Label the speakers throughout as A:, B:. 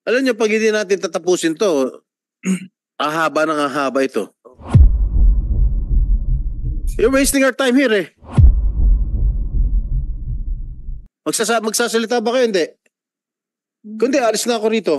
A: Alam niyo, pag hindi natin tatapusin to, ahaba ng ahaba ito. You're wasting our time here eh. Magsasalita ba kayo? Hindi. Kundi, alis na ako rito.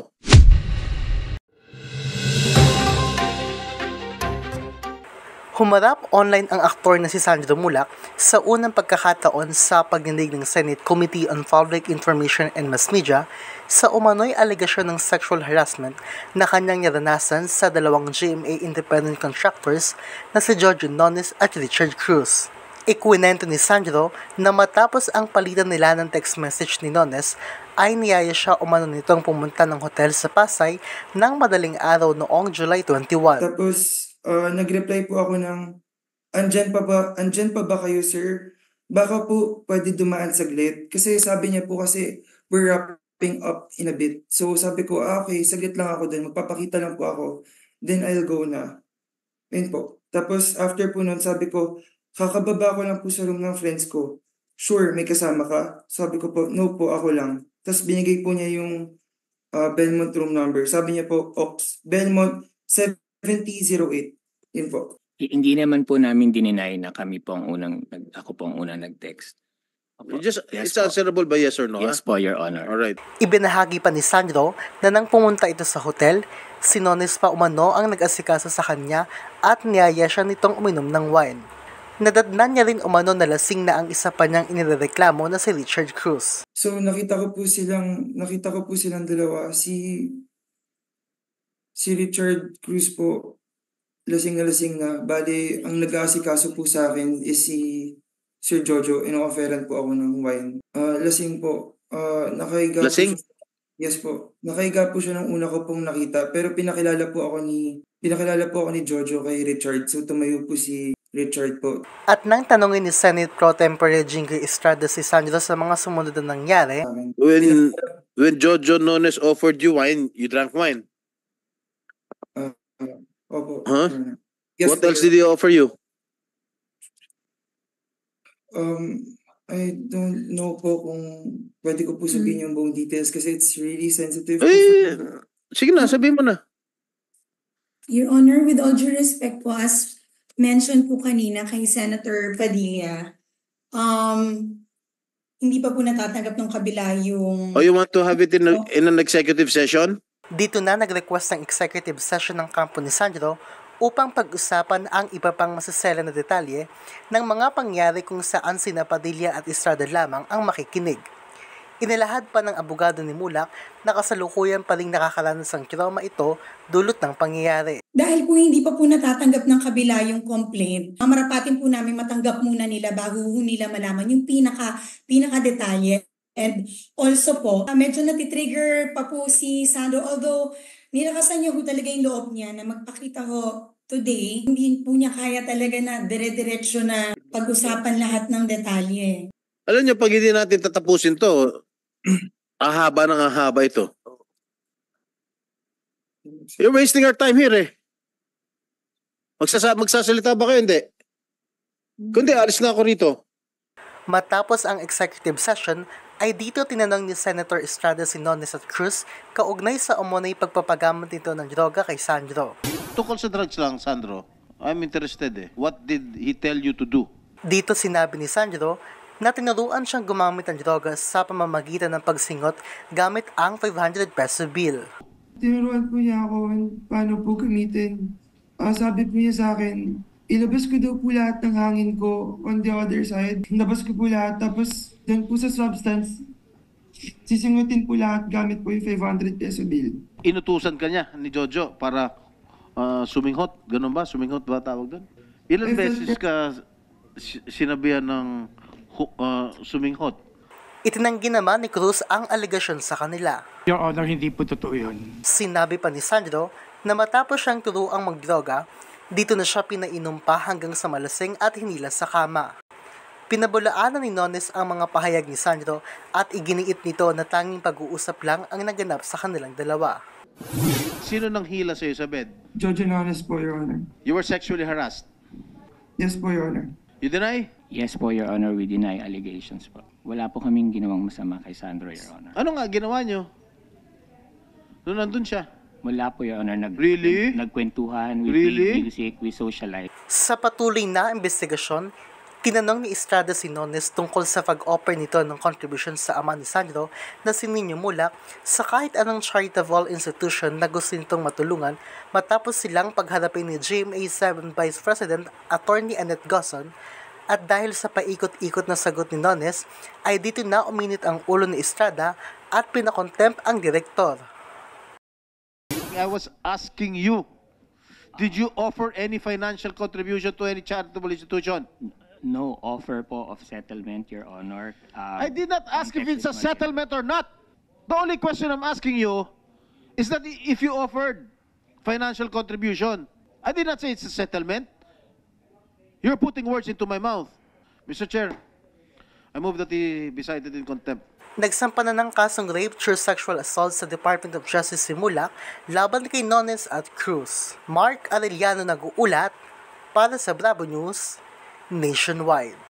B: Humarap online ang aktor na si Sandro Mulak sa unang pagkakataon sa pagdinig ng Senate Committee on Public Information and Mass Media sa umano'y alegasyon ng sexual harassment na kanyang naranasan sa dalawang GMA independent contractors na si Jojo Nones at Richard Cruz. Ikwinento ni Sandro na matapos ang palitan nila ng text message ni Nones ay niyaya siya umano nitong pumunta ng hotel sa Pasay ng madaling araw noong July 21.
C: Tapos nag-reply po ako ng, andyan pa ba kayo sir? Baka po pwede dumaan saglit. Kasi sabi niya po kasi we're wrapping up in a bit. So sabi ko, okay, saglit lang ako dun. Magpapakita lang po ako. Then I'll go na. Yun po. Tapos after po nun, sabi ko, kakababa ko lang po sa room ng friends ko. Sure, may kasama ka? Sabi ko po, no po, ako lang. Tapos binigay po niya yung Belmont room number. Sabi niya po, Ox, Belmont 7008. Yun po.
D: Hindi naman po namin dininay na ako po ang unang nag-text.
A: Yes, it's
D: po.
A: answerable by yes or no?
D: Yes po, Your Honor.
A: Alright.
B: Ibinahagi pa ni Sandro na nang pumunta ito sa hotel, si Nones pa umano ang nag-asikaso sa kanya at niyaya siya nitong uminom ng wine. Nadatnan niya rin umano na lasing na ang isa pa niyang inireklamo na si Richard Cruz.
C: So nakita ko po silang dalawa. Si Richard Cruz po, lasing na. Bali, ang nag-aasikaso po sa akin is si Sir Jojo. Ino-offeran po ako ng wine. Lasing po. Nakahiga
A: lasing?
C: po siya. Yes po. Nakahiga po siya ng una ko pong nakita. Pero pinakilala po ako ni Jojo kay Richard. So tumayo po si Richard po.
B: At nang tanongin ni Senate Pro Tempore Jingoy Estrada si Sandro sa mga sumunod na nangyari,
A: When Jojo Nones offered you wine, you drank wine?
C: Opo.
A: Huh?
C: Yes,
A: What else did he offer you?
C: I don't know po kung pwede ko po sabihin yung buong details kasi it's really sensitive.
A: Sige na, sabihin mo na.
E: Your Honor, with all due respect po, as mentioned po kanina kay Senator Padilla, hindi pa po natatanggap ng kabila yung...
A: You want to have it in an executive session?
B: dito na nag-request ng executive session ng kampo ni Sandro upang pag-usapan ang iba pang masasela na detalye ng mga pangyari kung saan sina Padilla at Estrada lamang ang makikinig. Inilahad pa ng abogado ni Mulak na kasalukuyan pa rin nakakaranas ang trauma ito dulot ng pangyayari.
E: Dahil po hindi pa po natatanggap ng kabila yung complaint, mamarapatin po namin matanggap muna nila bago nila malaman yung pinaka-detalye. And also po, medyo natitrigger pa po si Sandro, although nilakasan niya po talaga yung loob niya na magpakita ho today, hindi po niya kaya talaga na dire-diretso na pag-usapan lahat ng detalye.
A: Alam niyo, pag hindi natin tatapusin to, ahaba ng ahaba ito. You're wasting our time here eh. Magsasalita ba kayo? Hindi. Kundi, alis na ako rito.
B: Matapos ang executive session, ay dito tinanong ni Senator Estrada si Nones at Cruz kaugnay sa umunay pagpapagamot nito ng droga kay Sandro.
A: Tukol sa drugs lang, Sandro. I'm interested eh. What did he tell you to do?
B: Dito sinabi ni Sandro na tinuruan siyang gumamit ng droga sa pamamagitan ng pagsingot gamit ang 500 peso bill.
C: Tinuruan po niya ako paano po gamitin. Sabi po niya sa akin, ilabas ko daw po lahat ng hangin ko on the other side. Ilabas ko po lahat, tapos doon po sa substance, sisingutin po lahat gamit po yung 500 peso bill.
A: Inutusan ka niya ni Jojo para suminghot? Ganun ba? Suminghot ba tawag doon? Ilan beses ka sinabihan ng suminghot?
B: Itinanggi naman ni Cruz ang alegasyon sa kanila.
F: Your Honor, hindi po totoo yun.
B: Sinabi pa ni Sandro na matapos siyang turuang magdroga, dito na siya pinainom pa hanggang sa malasing at hinila sa kama. Pinabulaanan ni Nones ang mga pahayag ni Sandro at iginiit nito na tanging pag-uusap lang ang naganap sa kanilang dalawa.
A: Sino nang hila sa'yo sa bed?
C: Jojo Nones po, Your Honor.
A: You were sexually harassed?
C: Yes po, Your Honor.
A: You deny?
D: Yes po, Your Honor, we deny allegations po. Wala po kaming ginawang masama kay Sandro, Your Honor.
A: Ano nga ginawa nyo? Nung nandun siya.
D: Wala po, Your Honor.
A: Really?
D: Nagkwentuhan, we
A: Really?
D: played music, we socialize.
B: Sa patuloy na investigasyon, tinanong ni Estrada si Nones tungkol sa pag-offer nito ng contribution sa ama ni Sandro na si Nino Mulak sa kahit anong charitable institution na gusto nitong matulungan matapos silang pagharapin ni GMA7 Vice President Attorney Annette Gozon. At dahil sa paikot-ikot na sagot ni Nones, ay dito na uminit ang ulo ni Estrada at pinakontempt ang direktor.
A: I was asking you, did you offer any financial contribution to any charitable institution?
D: No offer po of settlement, Your Honor.
A: I did not ask if it's a
D: context is
A: settlement or not. The only question I'm asking you is that if you offered financial contribution. I did not say it's a settlement. You're putting words into my mouth. Mr. Chair, I move that he be cited in contempt.
B: Nagsampa na ng kasong rape through sexual assault sa Department of Justice si Mulak laban kay Nones at Cruz. Mark Arellano nag-uulat para sa Bravo News Nationwide.